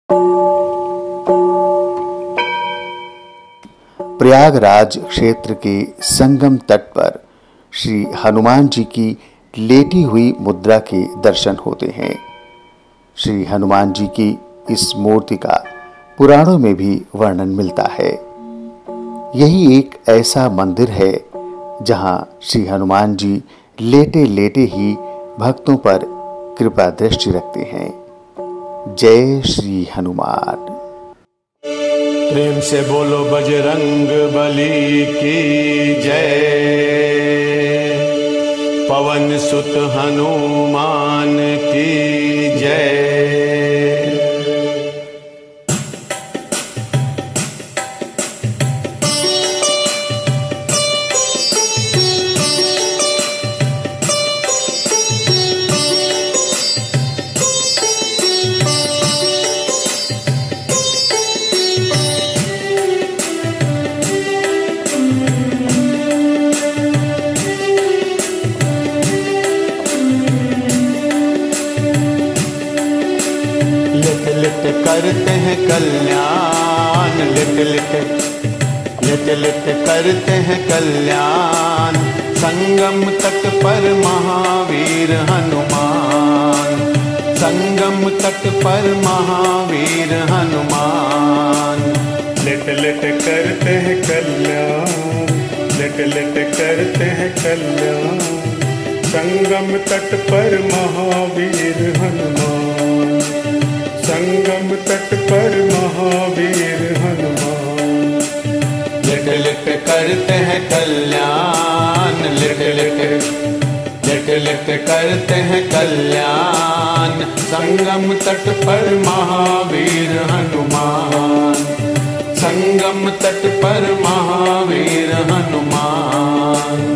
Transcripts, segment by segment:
प्रयागराज क्षेत्र के संगम तट पर श्री हनुमान जी की लेटी हुई मुद्रा के दर्शन होते हैं। श्री हनुमान जी की इस मूर्ति का पुराणों में भी वर्णन मिलता है। यही एक ऐसा मंदिर है जहां श्री हनुमान जी लेटे लेटे ही भक्तों पर कृपा दृष्टि रखते हैं। जय श्री हनुमान। प्रेम से बोलो बजरंग बली की जय, पवन सुत हनुमान की जय। करते हैं कल्याण, लिट लिट करते हैं कल्याण, संगम तट पर महावीर हनुमान, संगम तट पर महावीर हनुमान। लिट लिट करते हैं कल्याण, लिट लिट करते हैं कल्याण, संगम तट पर महावीर हनुमान, संगम तट पर महावीर हनुमान। लिट लिट करते हैं कल्याण, लिट लिट करते हैं कल्याण, संगम तट पर महावीर हनुमान, संगम तट पर महावीर हनुमान।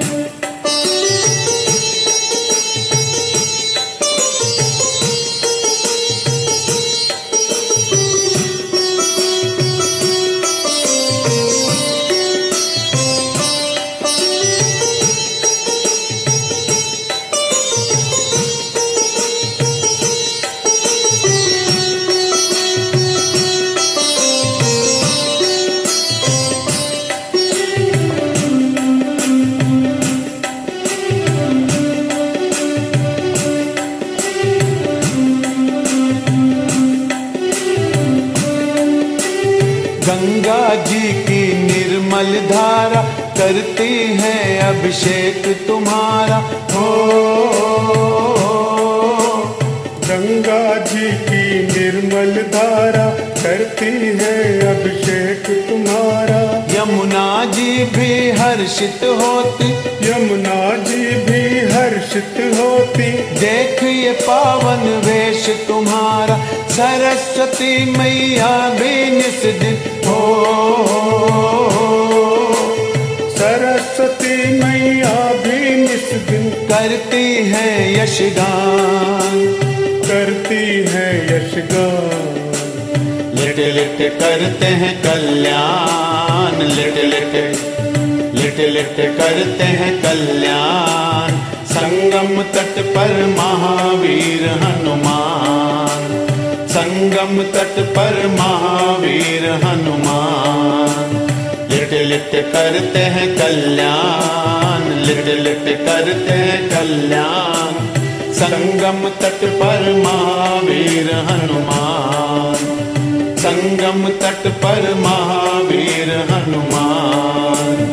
गंगा जी की निर्मल धारा करती है अभिषेक तुम्हारा, हो गंगा जी की निर्मल धारा करती है अभिषेक तुम्हारा। यमुना जी भी हर्षित होती, यमुना जी भी हर्षित होती, देख ये पावन वेश तुम्हारा। सरस्वती मैया भी निस दिन, हो सरस्वती मैया भी निस दिन करती है यशगान, करती है यशगान। लिट लिट करते हैं कल्याण, लिट लिट करते हैं कल्याण, संगम तट पर महावीर हनुमान, संगम तट पर महावीर हनुमान। लिट लिट करते हैं कल्याण, लिट करते हैं कल्याण, संगम तट पर महावीर हनुमान, संगम तट पर महावीर हनुमान।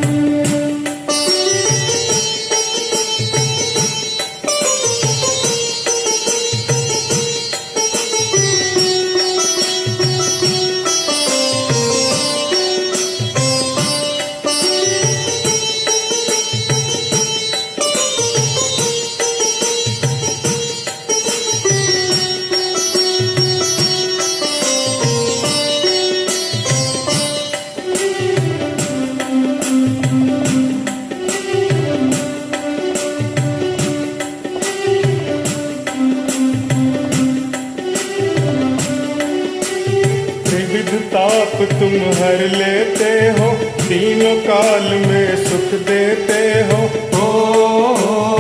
ताप तुम हर लेते हो, तीनों काल में सुख देते हो।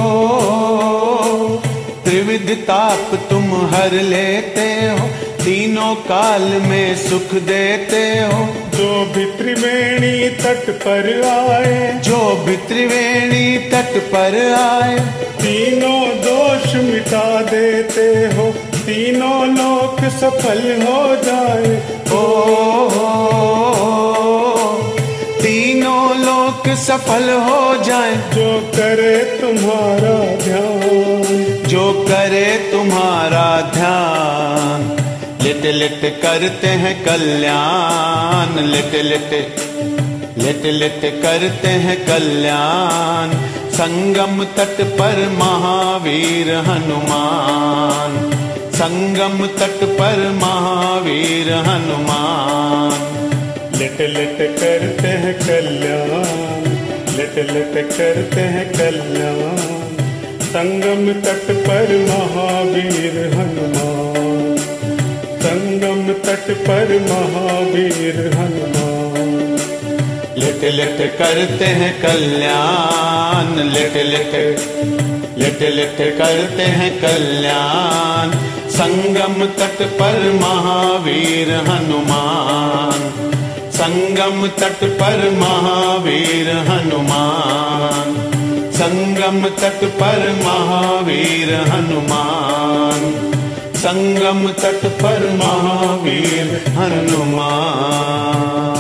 त्रिविध ताप तुम हर लेते हो, तीनों तीनों काल में सुख देते हो। जो भी त्रिवेणी तट पर आए, जो भी त्रिवेणी तट पर आए, तीनों दोष मिटा देते हो, तीनों लोक सफल हो जाए। तीनों लोक सफल हो जाए। जो करे तुम्हारा ध्यान, जो करे तुम्हारा ध्यान, लिट लिट करते हैं कल्याण, लिट लिट लिट लिट करते हैं कल्याण। संगम तट पर महावीर हनुमान, संगम तट पर महावीर हनुमान। लिट लिट करते हैं कल्याण, लिट लिट करते हैं कल्याण। संगम तट पर महावीर हनुमान, संगम तट पर महावीर हनुमान। लिट लिट करते हैं कल्याण, लिट लिट लिट लिट करते हैं कल्याण। संगम तट पर महावीर हनुमान, संगम तट पर महावीर हनुमान। संगम तट पर महावीर हनुमान, संगम तट पर महावीर हनुमान।